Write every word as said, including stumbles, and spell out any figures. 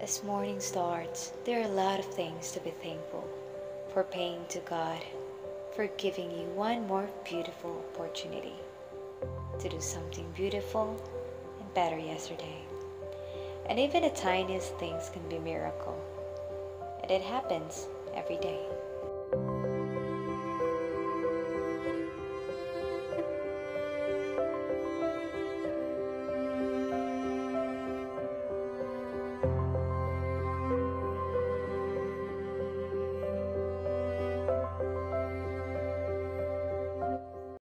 As morning starts, there are a lot of things to be thankful for, paying to God for giving you one more beautiful opportunity to do something beautiful and better yesterday. And even the tiniest things can be miracle. And it happens every day.